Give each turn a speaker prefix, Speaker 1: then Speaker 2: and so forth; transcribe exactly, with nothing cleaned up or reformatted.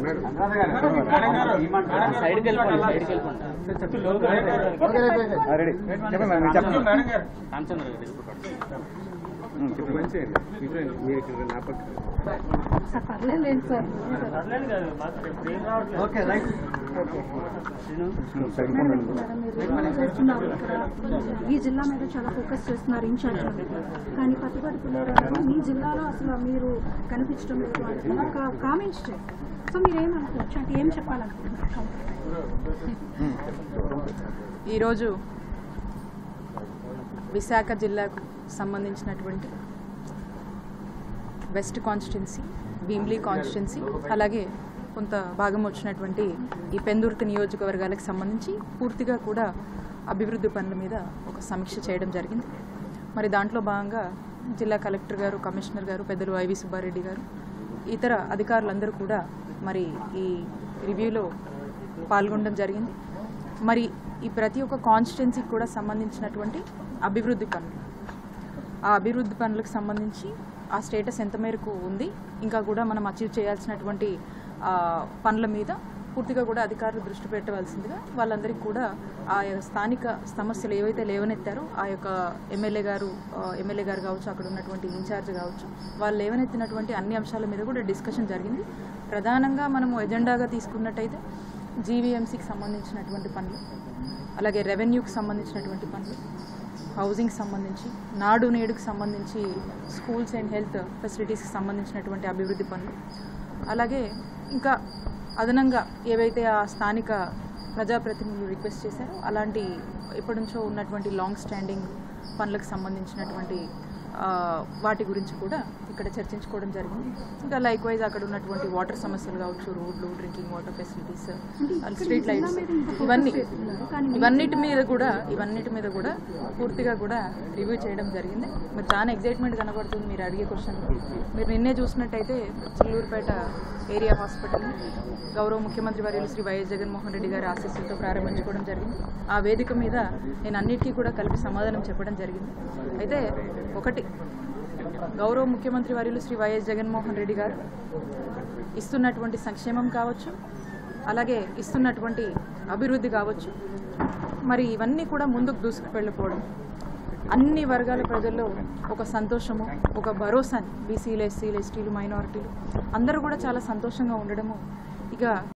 Speaker 1: ఈ జిల్లా మీద చాలా ఫోకస్ చేస్తున్నారు ఇన్ఛార్జ్ కానీ పత్తిపాటి పుల్లారావు మీ జిల్లాలో అసలు మీరు కనిపించడం లేదు ఒక కామెంట్స్ చేయండి. సో మీరు ఏమనుకోవచ్చు అంటే ఏం చెప్పాలనుకుంటున్నారు?
Speaker 2: ఈరోజు విశాఖ జిల్లాకు సంబంధించినటువంటి వెస్ట్ కాన్స్టిట్యున్సీ, భీమ్లీ కాన్స్టిట్యున్సీ, అలాగే కొంత భాగం వచ్చినటువంటి ఈ పెందుర్తి నియోజకవర్గాలకు సంబంధించి పూర్తిగా కూడా అభివృద్ధి పనుల మీద ఒక సమీక్ష చేయడం జరిగింది. మరి దాంట్లో భాగంగా జిల్లా కలెక్టర్ గారు, కమిషనర్ గారు, పెద్దలు వైవి సుబ్బారెడ్డి గారు, ఇతర అధికారులందరూ కూడా మరి ఈ రివ్యూలో పాల్గొనడం జరిగింది. మరి ఈ ప్రతి ఒక్క కాన్స్టిట్యున్సీకి కూడా సంబంధించినటువంటి అభివృద్ధి పనులు, ఆ అభివృద్ధి పనులకు సంబంధించి ఆ స్టేటస్ ఎంత మేరకు ఉంది, ఇంకా కూడా మనం అచీవ్ చేయాల్సినటువంటి పనుల మీద పూర్తిగా కూడా అధికారులు దృష్టి పెట్టవలసిందిగా వాళ్ళందరికీ కూడా ఆ స్థానిక సమస్యలు ఏవైతే లేవనెత్తారో ఆ యొక్క ఎమ్మెల్యే గారు ఎమ్మెల్యే గారు కావచ్చు, అక్కడ ఉన్నటువంటి ఇన్ఛార్జ్ కావచ్చు, వాళ్ళు లేవనెత్తినటువంటి అన్ని అంశాల మీద కూడా డిస్కషన్ జరిగింది. ప్రధానంగా మనము ఎజెండాగా తీసుకున్నట్టయితే జీవీఎంసీకి సంబంధించినటువంటి పనులు, అలాగే రెవెన్యూకి సంబంధించినటువంటి పనులు, హౌసింగ్ సంబంధించి, నాడు నేడుకు సంబంధించి స్కూల్స్ అండ్ హెల్త్ ఫెసిలిటీస్కి సంబంధించినటువంటి అభివృద్ధి పనులు, అలాగే ఇంకా అదనంగా ఏవైతే ఆ స్థానిక ప్రజాప్రతినిధులు రిక్వెస్ట్ చేశారో అలాంటి ఎప్పటి నుంచో ఉన్నటువంటి లాంగ్ స్టాండింగ్ పనులకు సంబంధించినటువంటి వాటి గురించి కూడా ఇక్కడ చర్చించుకోవడం జరిగింది. ఇంకా లైక్ వైజ్ అక్కడ ఉన్నటువంటి వాటర్ సమస్యలు కావచ్చు, రోడ్లు, drinking water facilities, street lights, ఇవన్నీ ఇవన్నిటి మీద కూడా ఇవన్నిటి మీద కూడా పూర్తిగా కూడా రివ్యూ చేయడం జరిగింది. మీరు చాలా ఎగ్జైట్మెంట్ కనబడుతుంది మీరు అడిగే క్వశ్చన్. మీరు నిన్నే చూసినట్టయితే చిల్లూరుపేట ఏరియా హాస్పిటల్ గౌరవ ముఖ్యమంత్రి వర్యులు శ్రీ వైఎస్ జగన్మోహన్ రెడ్డి గారి ఆశీస్సులతో ప్రారంభించుకోవడం జరిగింది. ఆ వేదిక మీద నేను అన్నిటికీ కూడా కలిపి సమాధానం చెప్పడం జరిగింది. అయితే ఒకటి, గౌరవ ముఖ్యమంత్రి వర్యులు శ్రీ వైఎస్ జగన్మోహన్ రెడ్డి గారు ఇస్తున్నటువంటి సంక్షేమం కావచ్చు, అలాగే ఇస్తున్నటువంటి అభివృద్ధి కావచ్చు, మరి ఇవన్నీ కూడా ముందుకు దూసుకు వెళ్ళిపోవడం, అన్ని వర్గాల ప్రజల్లో ఒక సంతోషము, ఒక భరోసాని, బీసీలు, ఎస్సీలు, ఎస్టీలు, మైనారిటీలు అందరూ కూడా చాలా సంతోషంగా ఉండడము ఇక